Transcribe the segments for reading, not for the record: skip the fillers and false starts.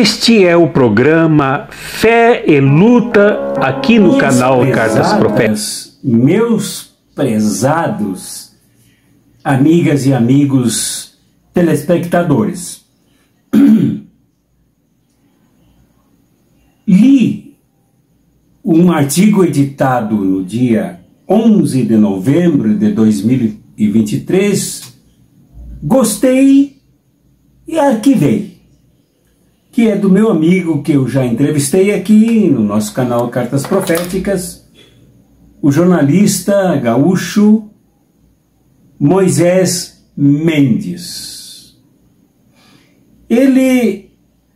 Este é o programa Fé e Luta aqui no canal Cartas Proféticas. Meus prezados amigas e amigos telespectadores, li um artigo editado no dia 11 de novembro de 2023, gostei e arquivei, que é do meu amigo que eu já entrevistei aqui no nosso canal Cartas Proféticas, o jornalista gaúcho Moisés Mendes. Ele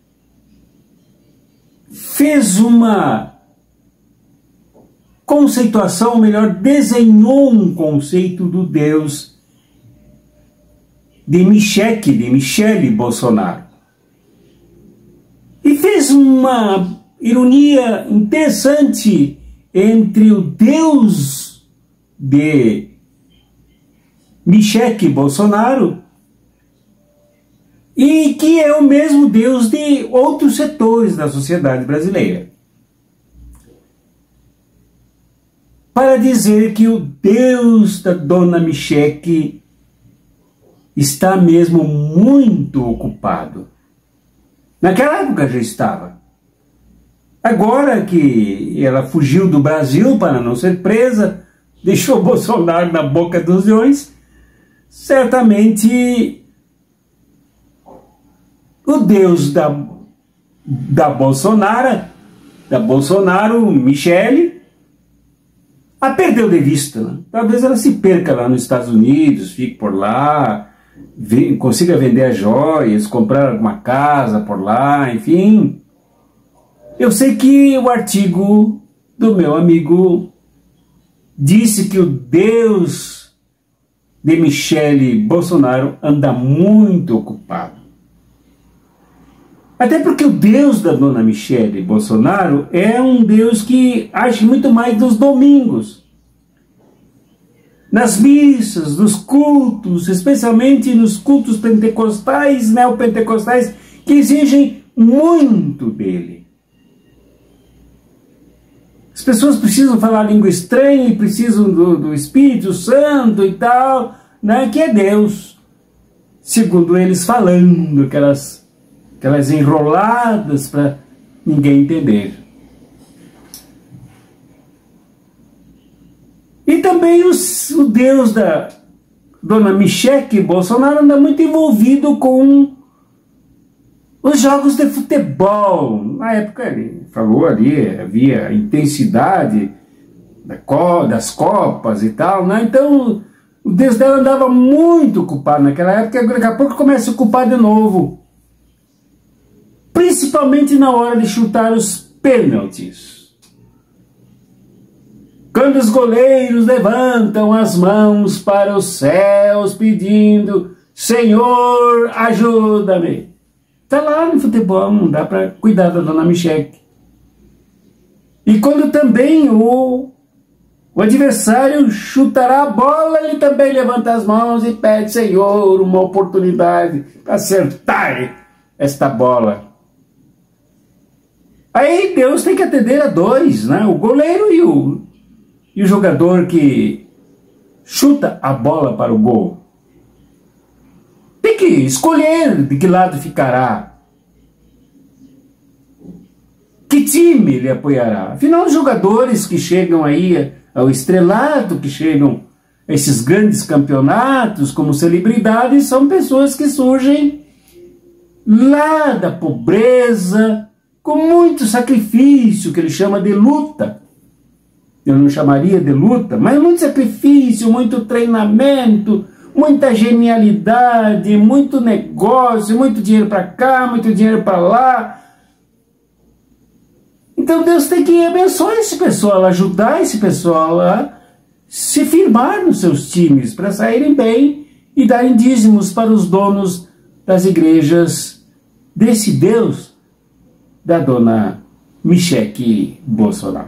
fez uma conceituação, ou melhor, desenhou um conceito do Deus de Michele Bolsonaro. E fez uma ironia interessante entre o Deus de Michele Bolsonaro e que é o mesmo Deus de outros setores da sociedade brasileira, para dizer que o Deus da dona Michele está mesmo muito ocupado. Naquela época já estava. Agora que ela fugiu do Brasil para não ser presa, deixou Bolsonaro na boca dos leões, certamente o Deus da Bolsonaro, Michele, a perdeu de vista, né? Talvez ela se perca lá nos Estados Unidos, fique por lá, consiga vender as joias, comprar uma casa por lá, enfim. Eu sei que o artigo do meu amigo disse que o Deus de Michele Bolsonaro anda muito ocupado. Até porque o Deus da dona Michele Bolsonaro é um Deus que age muito mais nos domingos, nas missas, nos cultos, especialmente nos cultos pentecostais, neopentecostais, que exigem muito dele. As pessoas precisam falar língua estranha e precisam do Espírito Santo e tal, né, que é Deus, segundo eles falando, aquelas enroladas para ninguém entender. E também o Deus da dona Michele Bolsonaro anda muito envolvido com os jogos de futebol. Na época ele falou ali, havia intensidade das Copas e tal, né? Então o Deus dela andava muito ocupado naquela época, daqui a pouco começa a ocupar de novo. Principalmente na hora de chutar os pênaltis. Quando os goleiros levantam as mãos para os céus pedindo: Senhor, ajuda-me. Está lá no futebol, não dá para cuidar da dona Michele. E quando também o adversário chutará a bola, ele também levanta as mãos e pede: Senhor, uma oportunidade para acertar esta bola. Aí Deus tem que atender a dois, né? O goleiro e o jogador que chuta a bola para o gol. Tem que escolher de que lado ficará. Que time ele apoiará. Afinal, os jogadores que chegam aí ao estrelato, que chegam a esses grandes campeonatos como celebridades, são pessoas que surgem lá da pobreza, com muito sacrifício, que ele chama de luta. Eu não chamaria de luta, mas muito sacrifício, muito treinamento, muita genialidade, muito negócio, muito dinheiro para cá, muito dinheiro para lá. Então Deus tem que abençoar esse pessoal, ajudar esse pessoal a se firmar nos seus times, para saírem bem e darem dízimos para os donos das igrejas desse Deus da dona Michele Bolsonaro.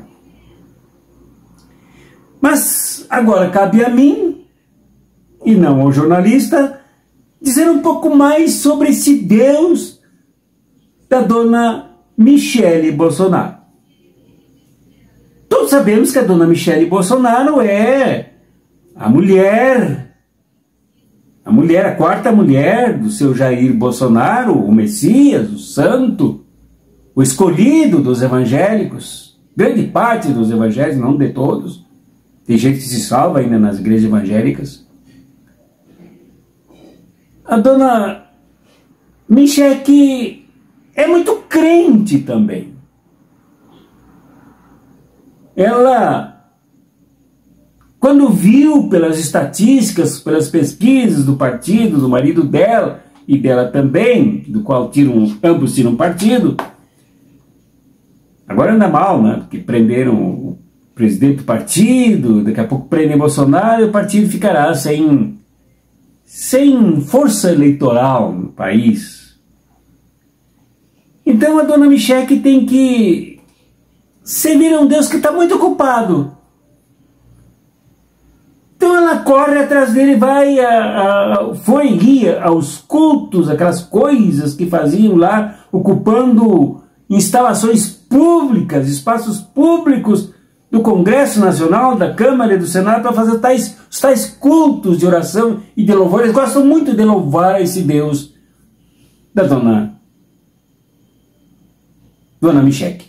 Mas agora cabe a mim, e não ao jornalista, dizer um pouco mais sobre esse Deus da dona Michele Bolsonaro. Todos sabemos que a dona Michele Bolsonaro é a quarta mulher do seu Jair Bolsonaro, o Messias, o santo, o escolhido dos evangélicos, grande parte dos evangélicos, não de todos. Tem gente que se salva ainda nas igrejas evangélicas. A dona Michele é muito crente também. Ela, quando viu pelas estatísticas, pelas pesquisas do partido, do marido dela e dela também, do qual ambos tiram partido, agora anda mal, né? Porque prenderam o presidente do partido, daqui a pouco prendem Bolsonaro e o partido ficará sem força eleitoral no país. Então a dona Michele tem que servir a um Deus que está muito ocupado. Então ela corre atrás dele, ia aos cultos, aquelas coisas que faziam lá, ocupando instalações públicas, espaços públicos do Congresso Nacional, da Câmara e do Senado, para fazer tais cultos de oração e de louvor. Eles gostam muito de louvar esse Deus da dona Michele.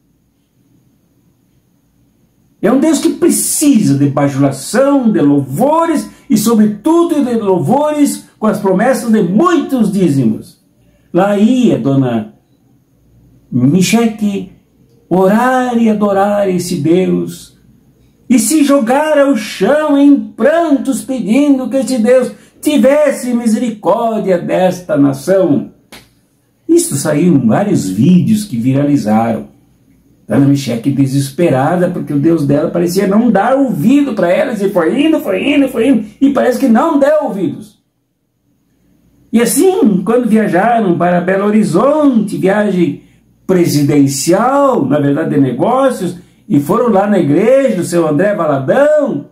É um Deus que precisa de bajulação, de louvores e, sobretudo, de louvores com as promessas de muitos dízimos. Lá ia a dona Michele orar e adorar esse Deus e se jogar ao chão em prantos, pedindo que esse Deus tivesse misericórdia desta nação. Isso saiu em vários vídeos que viralizaram. Dona Michele desesperada, porque o Deus dela parecia não dar ouvido para ela, e foi indo, e parece que não deu ouvidos. E assim, quando viajaram para Belo Horizonte, viagem presidencial, na verdade de negócios, e foram lá na igreja do seu André Valadão,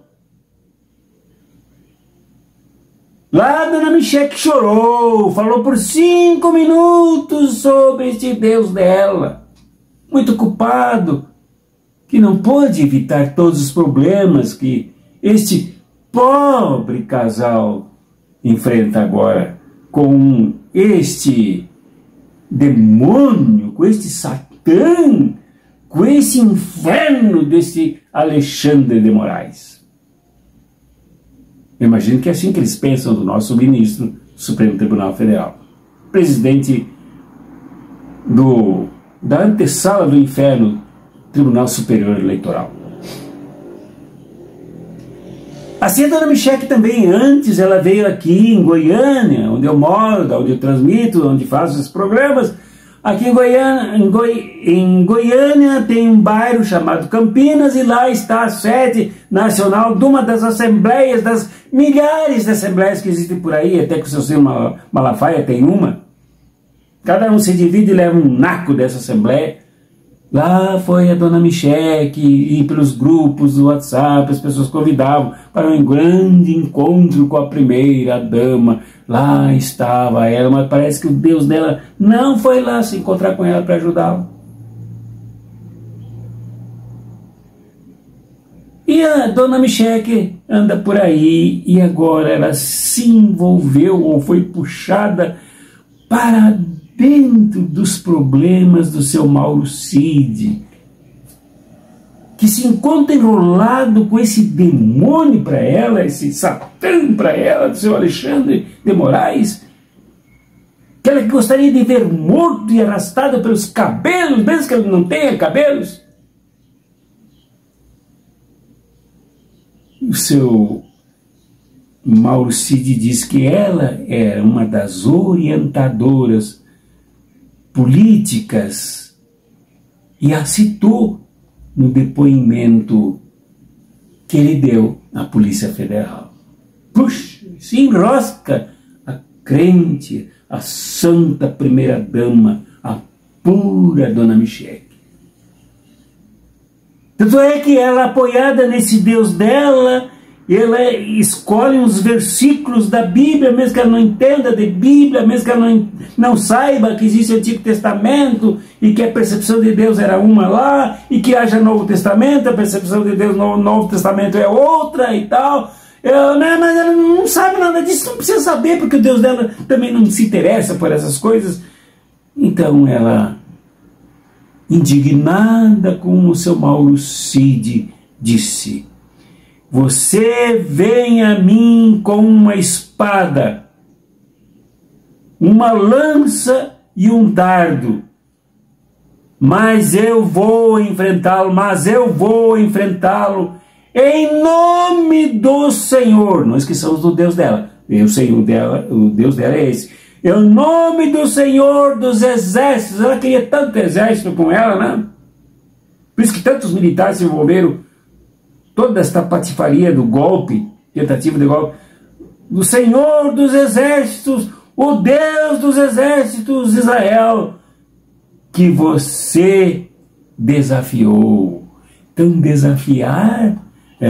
lá a dona Michele chorou, falou por 5 minutos sobre este Deus dela, muito ocupado, que não pôde evitar todos os problemas que este pobre casal enfrenta agora com este demônio, com este Satã, com esse inferno desse Alexandre de Moraes. Eu imagino que é assim que eles pensam do nosso ministro do Supremo Tribunal Federal, presidente da antessala do inferno, Tribunal Superior Eleitoral. Assim a dona Michele também, antes ela veio aqui em Goiânia, onde eu moro, onde eu transmito, onde faço esses programas. Aqui em Goiânia tem um bairro chamado Campinas, e lá está a sede nacional de uma das assembleias, das milhares de assembleias que existem por aí, até que o seu senhor Malafaia tem uma. Cada um se divide e leva um naco dessa assembleia. Lá foi a dona Michele, e pelos grupos do WhatsApp as pessoas convidavam para um grande encontro com a primeira dama. Lá estava ela, mas parece que o Deus dela não foi lá se encontrar com ela para ajudá-la. E a dona Michele anda por aí, e agora ela se envolveu ou foi puxada para dentro dos problemas do seu Mauro Cid, que se encontra enrolado com esse demônio para ela, esse Satã para ela, do seu Alexandre de Moraes, que ela gostaria de ver morto e arrastado pelos cabelos, mesmo que ele não tenha cabelos. O seu Mauro Cid diz que ela era uma das orientadoras políticas e a citou no depoimento que ele deu à Polícia Federal. Puxa, se enrosca a crente, a santa primeira-dama, a pura dona Michele. Tanto é que ela, apoiada nesse Deus dela ela escolhe uns versículos da Bíblia, mesmo que ela não entenda de Bíblia, mesmo que ela não saiba que existe o Antigo Testamento e que a percepção de Deus era uma lá, e que haja Novo Testamento, a percepção de Deus no Novo Testamento é outra e tal. Mas ela não sabe nada disso, não precisa saber, porque o Deus dela também não se interessa por essas coisas. Então ela, indignada com o seu Mauro Cid, disse: você vem a mim com uma espada, uma lança e um dardo, mas eu vou enfrentá-lo, em nome do Senhor. Não esqueçamos do Deus dela. O Deus dela é esse. Em nome do Senhor dos exércitos. Ela queria tanto exército com ela, né? Por isso que tantos militares se envolveram. Toda esta patifaria do golpe, tentativa de golpe, do Senhor dos exércitos, o Deus dos exércitos de Israel, que você desafiou. Então desafiar,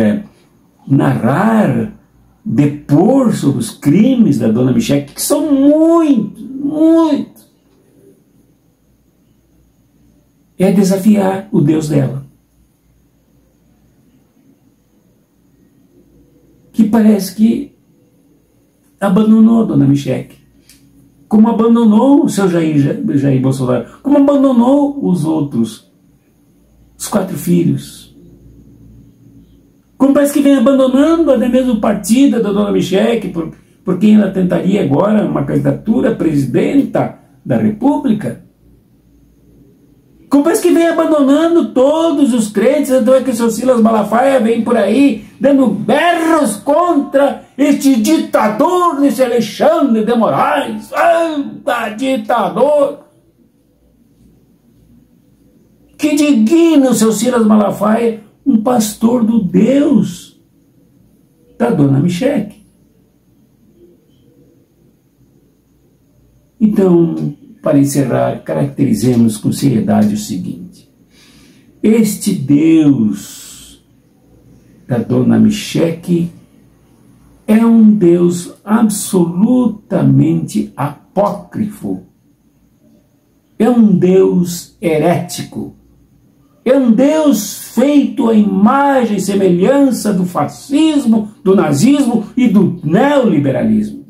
narrar, depor sobre os crimes da dona Micheque, que são muito, é desafiar o Deus dela, que parece que abandonou a dona Micheque, como abandonou o seu Jair Bolsonaro, como abandonou os outros, os 4 filhos, como parece que vem abandonando até mesmo o partido da dona Micheque, por quem ela tentaria agora uma candidatura a presidenta da República. Como parece que vem abandonando todos os crentes, então é que o seu Silas Malafaia vem por aí dando berros contra este ditador, esse Alexandre de Moraes. Anda, ditador! Que digna o seu Silas Malafaia, um pastor do Deus da dona Micheque. Então, para encerrar, caracterizemos com seriedade o seguinte: este Deus da dona Micheque é um Deus absolutamente apócrifo, é um Deus herético, é um Deus feito à imagem e semelhança do fascismo, do nazismo e do neoliberalismo.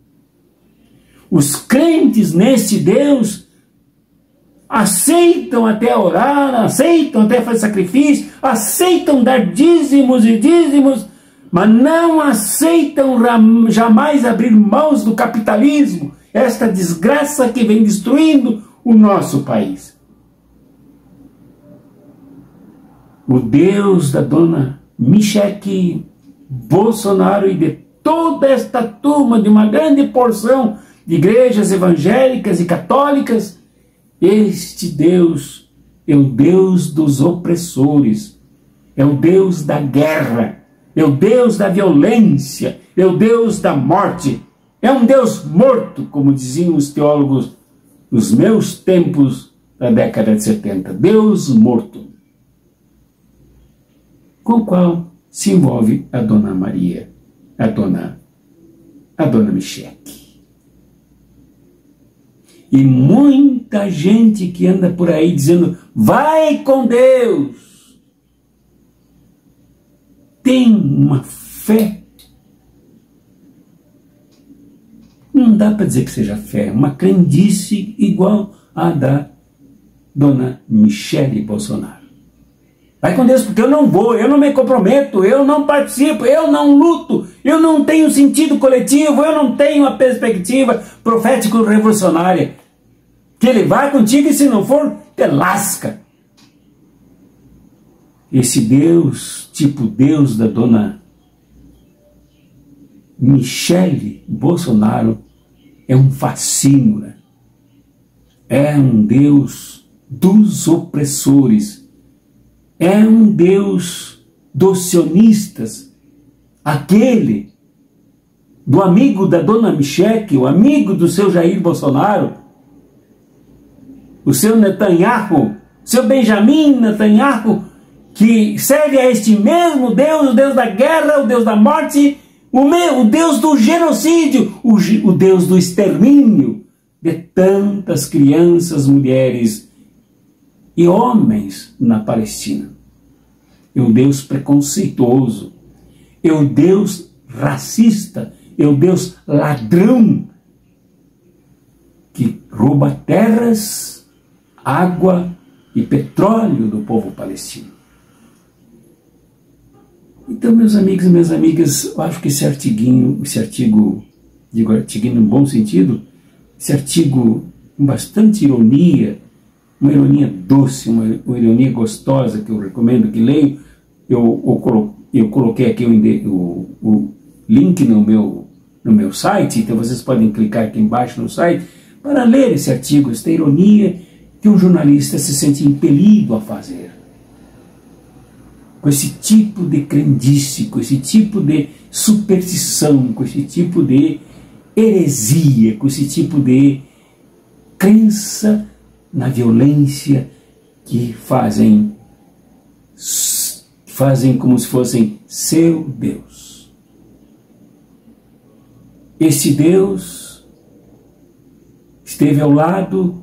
Os crentes neste Deus aceitam até orar, aceitam até fazer sacrifício, aceitam dar dízimos e dízimos, mas não aceitam jamais abrir mãos do capitalismo, esta desgraça que vem destruindo o nosso país. O Deus da dona Micheque, Bolsonaro e de toda esta turma, de uma grande porção de igrejas evangélicas e católicas, este Deus é o Deus dos opressores, é o Deus da guerra, é o Deus da violência, é o Deus da morte, é um Deus morto, como diziam os teólogos nos meus tempos da década de 70, Deus morto, com o qual se envolve a dona Maria, a dona Micheque. E muita gente que anda por aí dizendo, vai com Deus, tem uma fé, não dá para dizer que seja fé, uma crendice igual à da dona Michele Bolsonaro. Vai com Deus, porque eu não vou, eu não me comprometo, eu não participo, eu não luto, eu não tenho sentido coletivo, eu não tenho a perspectiva profético-revolucionária. Que ele vai contigo e se não for, te lasca. Esse Deus, tipo Deus da dona Michele Bolsonaro, é um fascínora, é um Deus dos opressores, é um Deus dos sionistas, aquele do amigo da dona Micheque, o amigo do seu Jair Bolsonaro, o seu Netanyahu, seu Benjamin Netanyahu, que serve a este mesmo Deus, o Deus da guerra, o Deus da morte, o Deus do genocídio, o Deus do extermínio de tantas crianças, mulheres e homens na Palestina. É o Deus preconceituoso, é o Deus racista, é o Deus ladrão que rouba terras, água e petróleo do povo palestino. Então, meus amigos e minhas amigas, eu acho que esse artigo, digo artigo no bom sentido, esse artigo com bastante ironia, uma ironia doce, uma ironia gostosa que eu recomendo que leiam. Eu coloquei aqui o link no meu site, então vocês podem clicar aqui embaixo no site para ler esse artigo, esta ironia que um jornalista se sente impelido a fazer. Com esse tipo de crendice, com esse tipo de superstição, com esse tipo de heresia, com esse tipo de crença na violência que fazem como se fossem seu Deus. Esse Deus esteve ao lado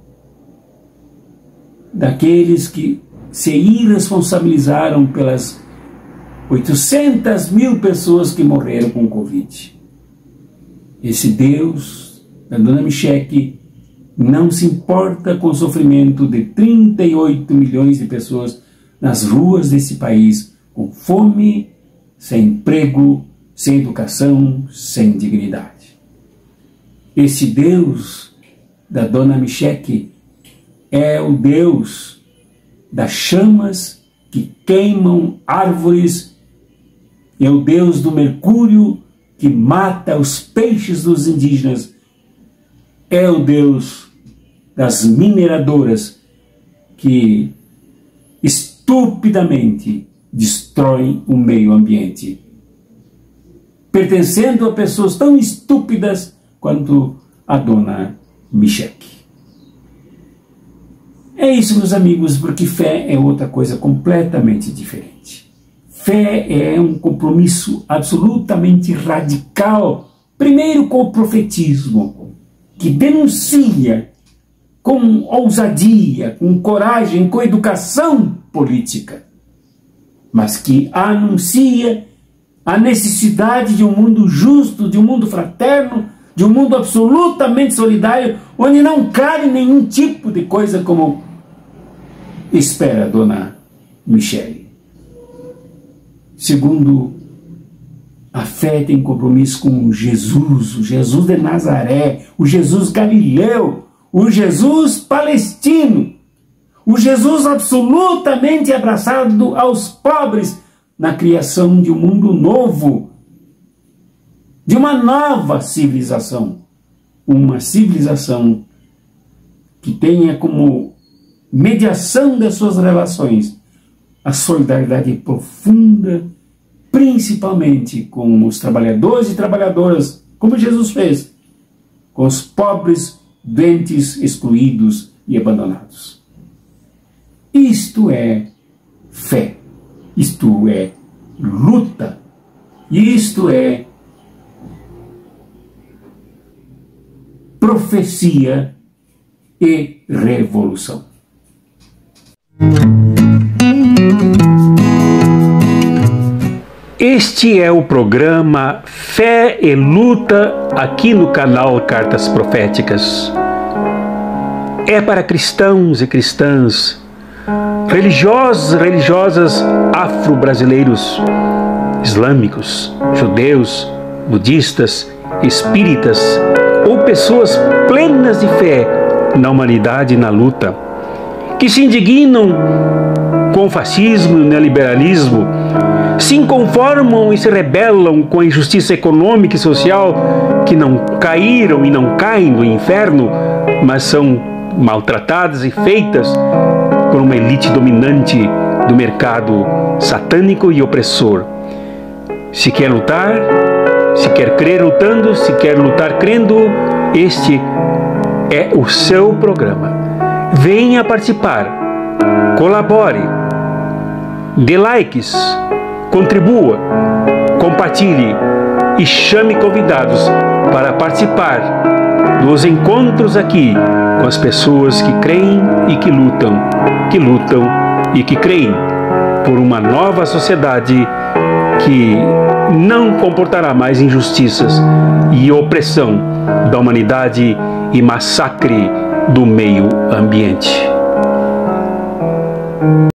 daqueles que se irresponsabilizaram pelas 800 mil pessoas que morreram com Covid. Esse Deus da Dona Micheque não se importa com o sofrimento de 38 milhões de pessoas nas ruas desse país, com fome, sem emprego, sem educação, sem dignidade. Esse Deus da Dona Micheque é o Deus das chamas que queimam árvores, é o Deus do mercúrio que mata os peixes dos indígenas, é o Deus das mineradoras que estupidamente destroem o meio ambiente, pertencendo a pessoas tão estúpidas quanto a Dona Micheque. É isso, meus amigos, porque fé é outra coisa completamente diferente. Fé é um compromisso absolutamente radical, primeiro com o profetismo, que denuncia com ousadia, com coragem, com educação política, mas que anuncia a necessidade de um mundo justo, de um mundo fraterno, de um mundo absolutamente solidário, onde não cabe nenhum tipo de coisa como espera a Dona Michele. Segundo, a fé tem compromisso com Jesus, o Jesus de Nazaré, o Jesus galileu, o Jesus palestino, o Jesus absolutamente abraçado aos pobres na criação de um mundo novo, de uma nova civilização, uma civilização que tenha como mediação das suas relações a solidariedade profunda, principalmente com os trabalhadores e trabalhadoras, como Jesus fez, com os pobres, doentes, excluídos e abandonados. Isto é fé, isto é luta, isto é profecia e revolução. Este é o programa Fé e Luta aqui no canal Cartas Proféticas. É para cristãos e cristãs, religiosos e religiosas afro-brasileiros, islâmicos, judeus, budistas, espíritas ou pessoas plenas de fé na humanidade e na luta, que se indignam com o fascismo e o neoliberalismo, se inconformam e se rebelam com a injustiça econômica e social, que não caíram e não caem no inferno, mas são maltratadas e feitas por uma elite dominante do mercado satânico e opressor. Se quer lutar, se quer crer lutando, se quer lutar crendo, este é o seu programa. Venha participar, colabore. Dê likes, contribua, compartilhe e chame convidados para participar dos encontros aqui com as pessoas que creem e que lutam e que creem por uma nova sociedade que não comportará mais injustiças e opressão da humanidade e massacre do meio ambiente.